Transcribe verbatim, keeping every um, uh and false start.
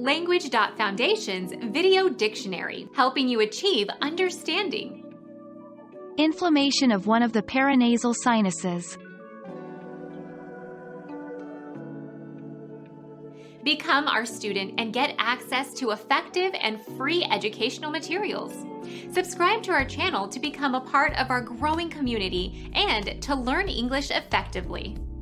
Language Foundation's Video Dictionary, helping you achieve understanding. Inflammation of one of the paranasal sinuses. Become our student and get access to effective and free educational materials. Subscribe to our channel to become a part of our growing community and to learn English effectively.